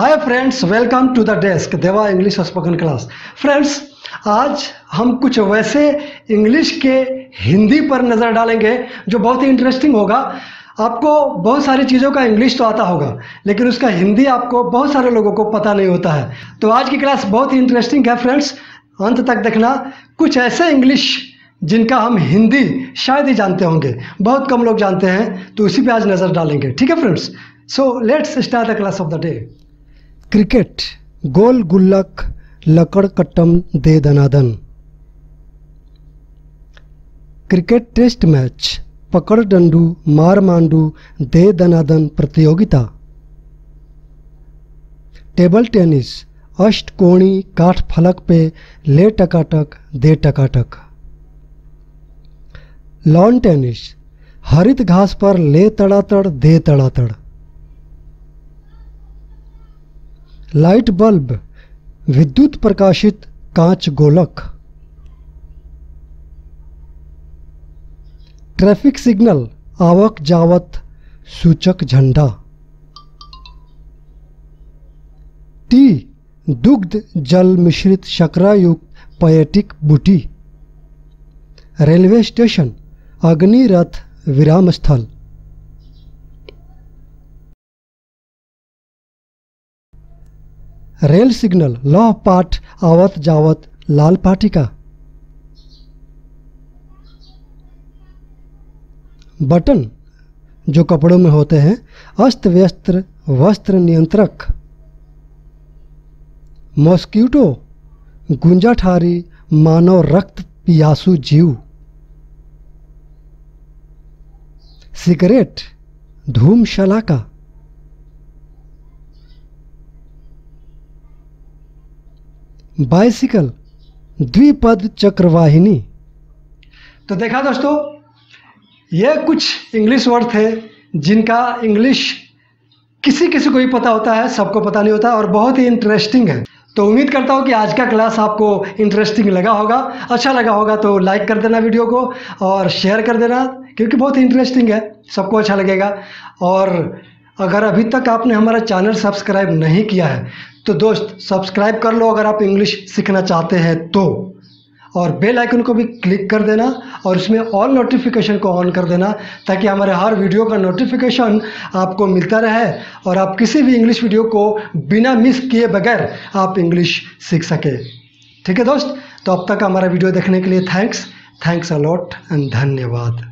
Hi friends, welcome to the desk Deva English spoken class. Friends, आज हम कुछ वैसे इंग्लिश के हिंदी पर नज़र डालेंगे जो बहुत ही इंटरेस्टिंग होगा। आपको बहुत सारी चीज़ों का इंग्लिश तो आता होगा, लेकिन उसका हिंदी आपको बहुत सारे लोगों को पता नहीं होता है। तो आज की क्लास बहुत ही इंटरेस्टिंग है फ्रेंड्स, अंत तक देखना। कुछ ऐसे इंग्लिश जिनका हम हिंदी शायद ही जानते होंगे, बहुत कम लोग जानते हैं, तो उसी पे आज नज़र डालेंगे। ठीक है friends, so let's start the class of the day. Cricket गोल गुल्लक लकड़ कट्टम दे दनादन। क्रिकेट टेस्ट मैच पकड़ डंडू मार मांडू दे दनादन प्रतियोगिता। टेबल टेनिस अष्टकोणी काठ फलक पे ले टकाटक दे टकाटक। लॉन टेनिस हरित घास पर ले तड़ातड़ दे तड़ातड़। लाइट बल्ब विद्युत प्रकाशित कांच गोलक। ट्रैफिक सिग्नल आवक जावत सूचक झंडा। टी दुग्ध जल मिश्रित शर्करायुक्त पेयटिक बूटी। रेलवे स्टेशन अग्नि रथ विराम स्थल। रेल सिग्नल लौह पाठ आवत जावत लाल पाटिका। बटन जो कपड़ों में होते हैं अस्त व्यस्त वस्त्र नियंत्रक। मॉस्किटो गुंजाठारी मानव रक्त पियासु जीव। सिगरेट धूम शलाका। बाइसिकल द्विपद चक्रवाहिनी। तो देखा दोस्तों, ये कुछ इंग्लिश वर्ड थे जिनका इंग्लिश किसी किसी को ही पता होता है, सबको पता नहीं होता, और बहुत ही इंटरेस्टिंग है। तो उम्मीद करता हूँ कि आज का क्लास आपको इंटरेस्टिंग लगा होगा। अच्छा लगा होगा तो लाइक कर देना वीडियो को और शेयर कर देना, क्योंकि बहुत ही इंटरेस्टिंग है, सबको अच्छा लगेगा। और अगर अभी तक आपने हमारा चैनल सब्सक्राइब नहीं किया है तो दोस्त सब्सक्राइब कर लो अगर आप इंग्लिश सीखना चाहते हैं तो, और बेल आइकन को भी क्लिक कर देना और उसमें ऑल नोटिफिकेशन को ऑन कर देना, ताकि हमारे हर वीडियो का नोटिफिकेशन आपको मिलता रहे और आप किसी भी इंग्लिश वीडियो को बिना मिस किए बगैर आप इंग्लिश सीख सके। ठीक है दोस्त, तो अब तक हमारा वीडियो देखने के लिए थैंक्स अ लॉट एंड धन्यवाद।